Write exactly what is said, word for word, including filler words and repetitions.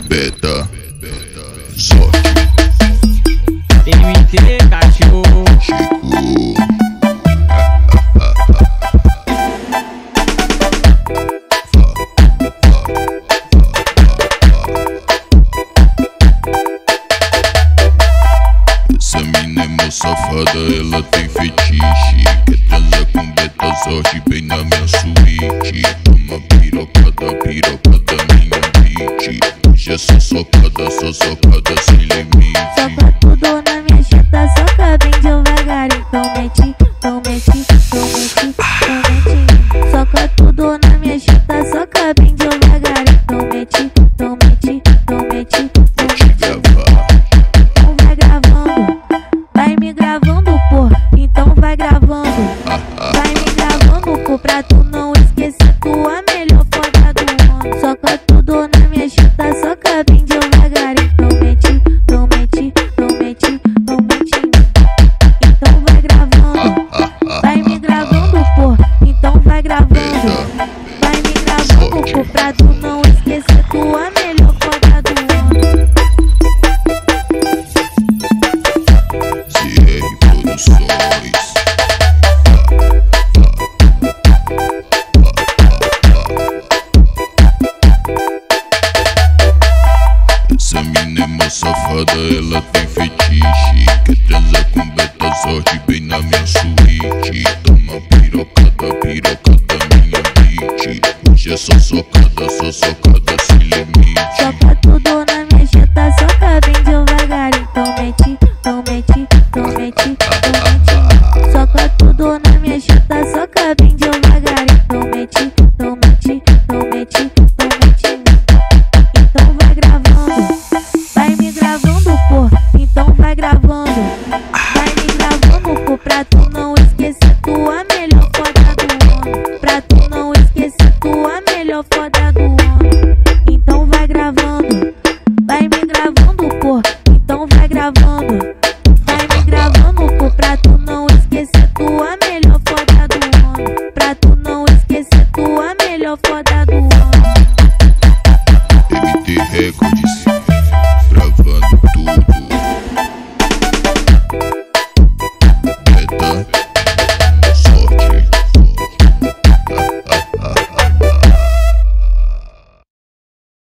beta, sorte. M T cachorro Chico. Essa mina é mó safada, ela tem fetiche. Quer transar com beta, sorte, bem na minha suíte. Toma pirocada, pirocada, minha beat. Hoje é só socada, só socada sem limite. Soca tudo na minha cheta, soca bem devagar. Então mete, então mete, então mete, então mete. Soca tudo na minha cheta, soca bem devagar. Então mete, então mete, então mete, então mete. Então vai gravando, vai me gravando, pô. Então vai gravando, vai me gravando, pô. Pra tu não esquecer tua melhor foda do ano. Soca tudo na minha cheta, soca bem devagar. Então mete, então mete, então mete, então mete. Então vai gravando, vai me gravando, pô. Então vai gravando, vai me gravando, pô. Pra tu não esquecer tua melhor foda do ano. C R Produções. Essa mina é mó safada, ela tem fetiche. Quer transar com beta, sorte, bem na minha suíte. Toma pirocada, pirocada, minha beat. Hoje é só socada, só socada sem limite. Soca tudo na minha cheta, soca bem devagar. Então mete, então mete, então mete, então mete. Soca tudo na minha cheta, soca bem devagar. Então mete, então mete, então mete, então mete. Então vai gravando, vai me gravando, pô. Então vai gravando, vai me gravando, pô. Pra tu